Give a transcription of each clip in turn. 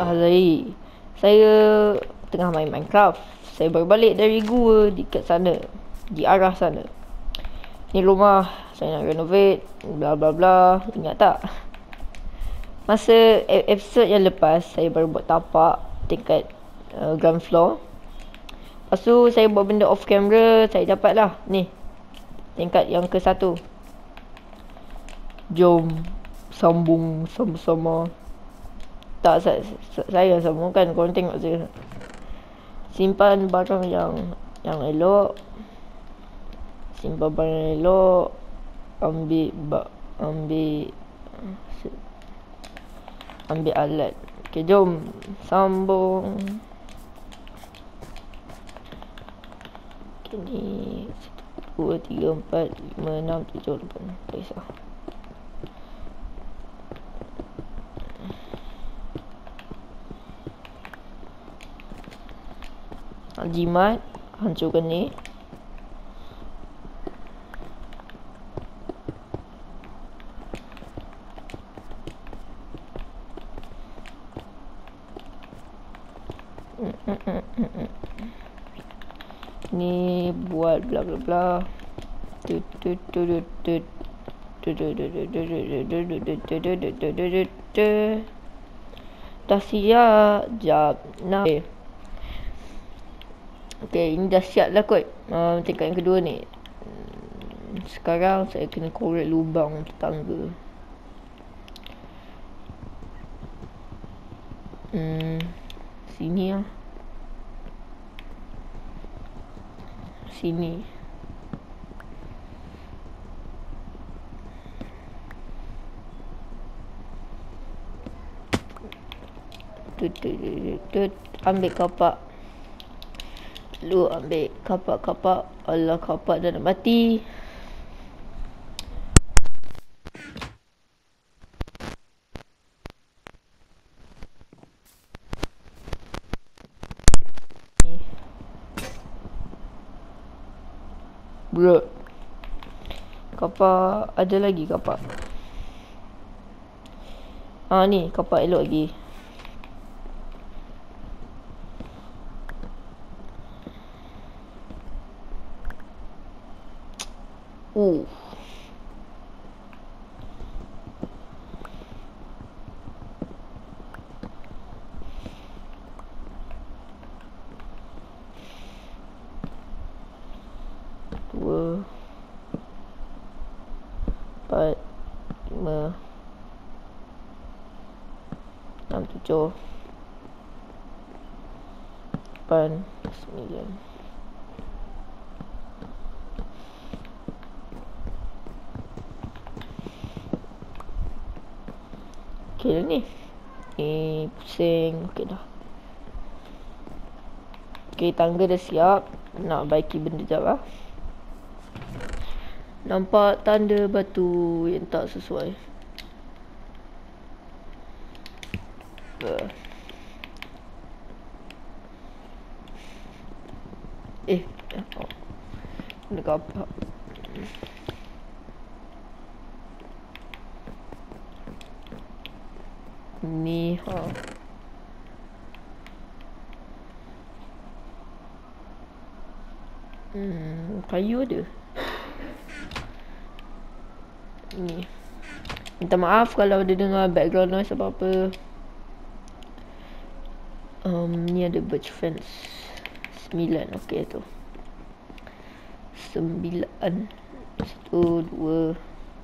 Hari saya tengah main Minecraft. Saya baru balik dari gua dekat sana, di arah sana. Ni rumah saya nak renovate, bla bla bla. Ingat tak? Masa episod yang lepas saya baru buat tapak tingkat ground floor. Lepas tu saya buat benda off camera, saya dapat lah ni tingkat yang ke-1. Jom sambung sama-sama. Tak, saya sambungkan. Korang tengok je. Simpan barang yang elok. Simpan barang yang elok. Ambil alat. Okay, jom sambung. Okay, ni 1, 2, 3, 4, 5, 6, 7, 8. Tak kisah. Jimat, hancurkan ni. Ni buat bla bla bla. Dah siap. Jap. Nah. Okay, ini dah siap lah kot. Tingkat yang kedua ni. Sekarang saya kena korek lubang untuk tangga. Sini lah. Sini. Ambil kapak. Lu ambil kapak-kapak. Alah, kapak dah nak mati. Bro, kapak. Ada lagi kapak. Ni kapak elok lagi. Dua, 4, 5, 6, 7, 8, 9. Okay dah ni. Ni pusing. Okay dah. Okay, tangga dah siap. Nak baiki benda jap lah. Nampak tanda batu yang tak sesuai. Kena kapak. Ni kayu ada. Ni. Minta maaf kalau ada dengar background noise apa-apa. Ni ada birch fence 9. Okay tu 9. 1, 2.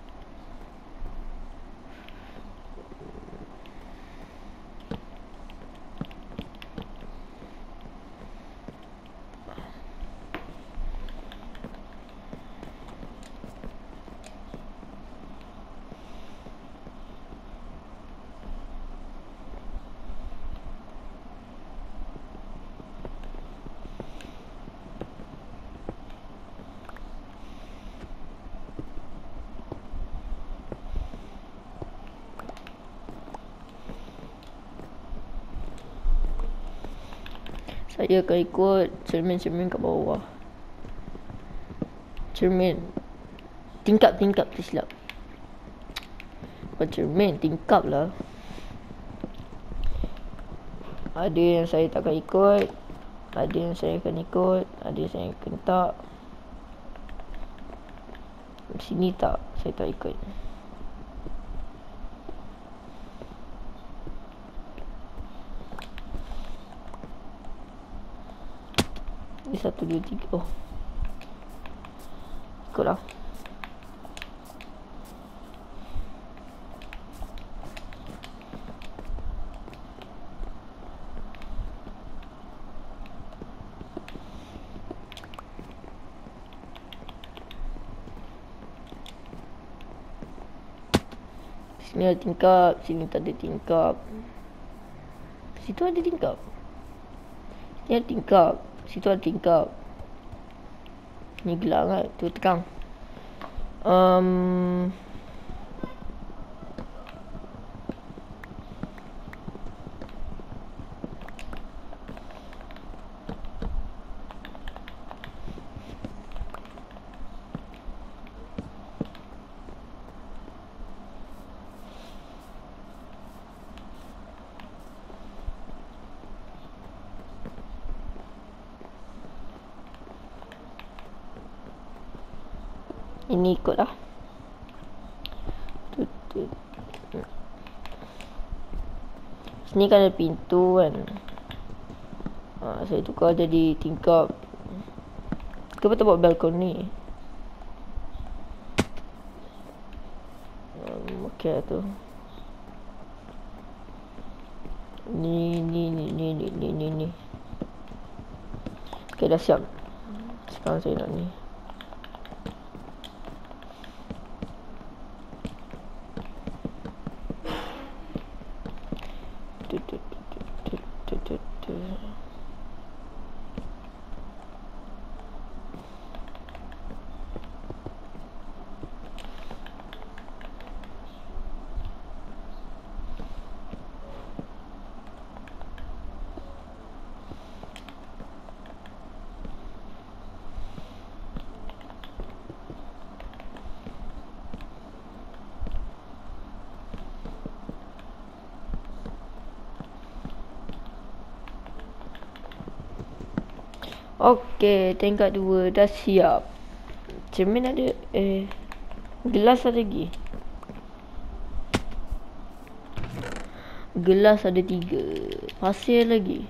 Saya akan ikut cermin-cermin kat bawah. Cermin. Tingkap tersilap. Bukan cermin, tingkap lah. Ada yang saya takkan ikut, ada yang saya akan ikut, ada yang saya akan tak. Sini tak, saya tak ikut. Ini 1, 2, 3. Oh, ikutlah. Sini ada tingkap, sini tak ada tingkap. Situ ada tingkap. Sini ada tingkap, situ ada tingkap. Ni gelap kan, tu tekan. Ini ikut lah. Sini kan ada pintu kan. Saya tukar jadi tingkap. Kenapa tak buat balkoni? Okay tu. Ni. Okay, dah siap. Sekarang saya nak ni. Okey, tingkat 2 dah siap. Cermin ada, gelas ada lagi. Gelas ada 3. Pasir lagi.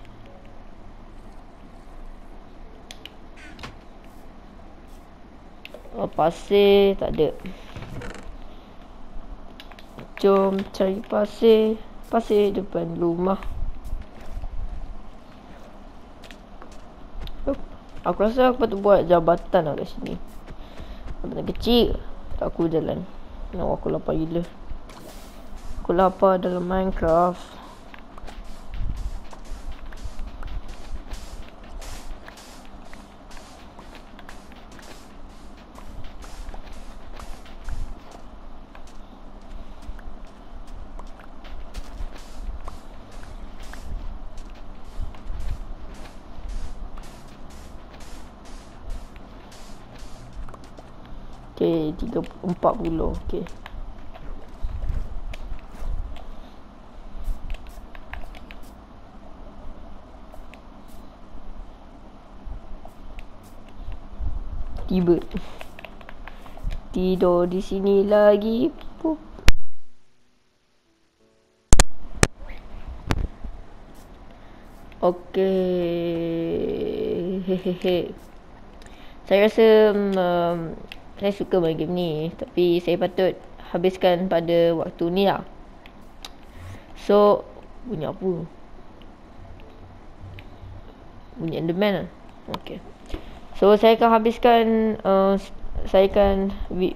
Oh, pasir tak ada. Jom cari pasir. Pasir depan rumah. Aku rasa aku patut buat jabatan lah kat sini. Jabatan kecil. Tak aku jalan. Aku lapar gila. Aku lapar dalam Minecraft. Okay, 40. Okay. Tiba. Tidur di sini lagi. Pup. Okay. Hehehe. Saya rasa saya suka main game ni, tapi saya patut habiskan pada waktu ni lah. So, bunyi apa? Bunyi Enderman lah. Okay. So, saya akan habiskan, saya akan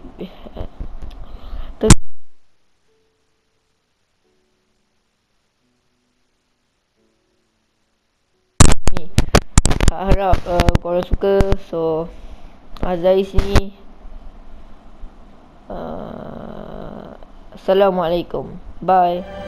ni. Harap korang suka. So, Azai sini. Assalamualaikum. Bye.